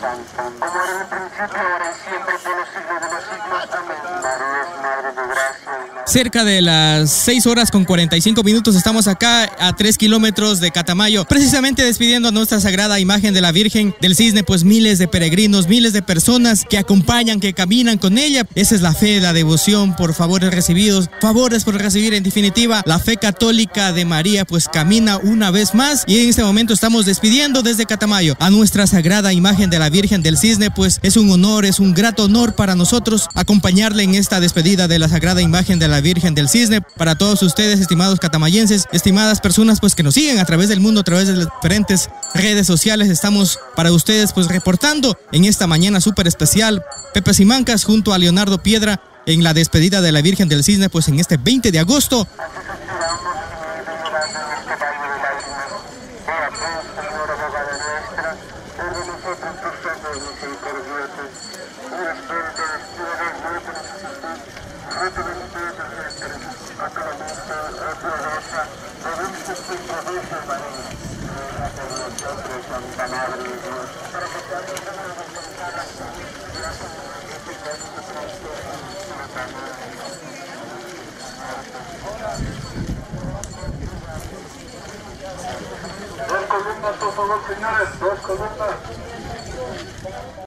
Santa, como era en el principio, ahora y siempre, por los siglos de los siglos. Amén. María es Madre de gracia y Madre. Cerca de las 6 horas con 45 minutos estamos acá a 3 kilómetros de Catamayo, precisamente despidiendo a nuestra sagrada imagen de la Virgen del Cisne, pues miles de peregrinos, miles de personas que acompañan, que caminan con ella. Esa es la fe, la devoción por favores recibidos, favores por recibir. En definitiva, la fe católica de María pues camina una vez más, y en este momento estamos despidiendo desde Catamayo a nuestra sagrada imagen de la Virgen del Cisne. Pues es un honor, es un grato honor para nosotros acompañarle en esta despedida de la sagrada imagen de la Virgen del Cisne. Para todos ustedes, estimados catamayenses, estimadas personas pues que nos siguen a través del mundo, a través de las diferentes redes sociales, estamos para ustedes pues reportando en esta mañana súper especial. Pepe Simancas junto a Leonardo Piedra en la despedida de la Virgen del Cisne pues en este 20 de agosto. Dos columnas, por favor, señores, dos columnas.